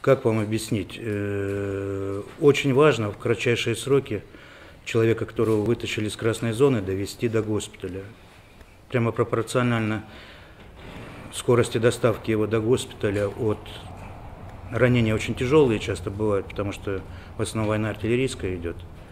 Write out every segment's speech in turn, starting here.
как вам объяснить, очень важно в кратчайшие сроки человека, которого вытащили из красной зоны, довести до госпиталя. Прямо пропорционально скорости доставки его до госпиталя от ранения очень тяжелые часто бывают, потому что в основном война артиллерийская идет.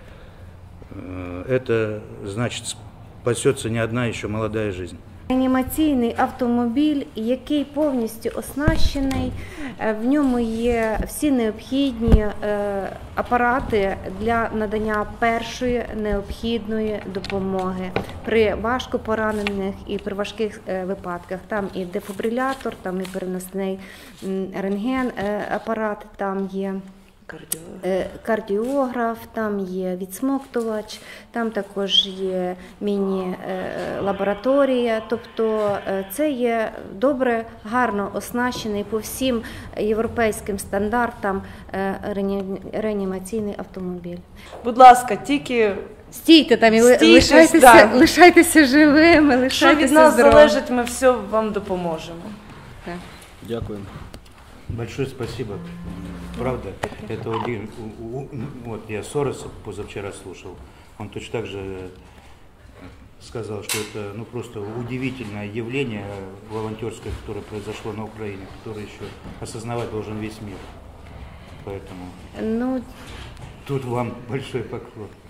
Это значит, спасется не одна еще молодая жизнь. Реанімаційний автомобіль, який повністю оснащений, в ньому є всі необхідні апарати для надання першої необхідної допомоги при важко поранених і при важких випадках. Там і дефібрилятор, там і переносний рентген-апарат, там є кардіограф, там є відсмоктувач, там також є міні-лабораторія. Тобто це є добре, гарно оснащений по всім європейським стандартам реанімаційний автомобіль. Будь ласка, тільки стійте там і лишайтеся живими, що від нас залежить, ми все вам допоможемо. Дякую. Большое спасибо. Правда, это вот я Сороса позавчера слушал, он точно так же сказал, что это просто удивительное явление волонтерское, которое произошло на Украине, которое еще осознавать должен весь мир. Поэтому тут вам большой поклон.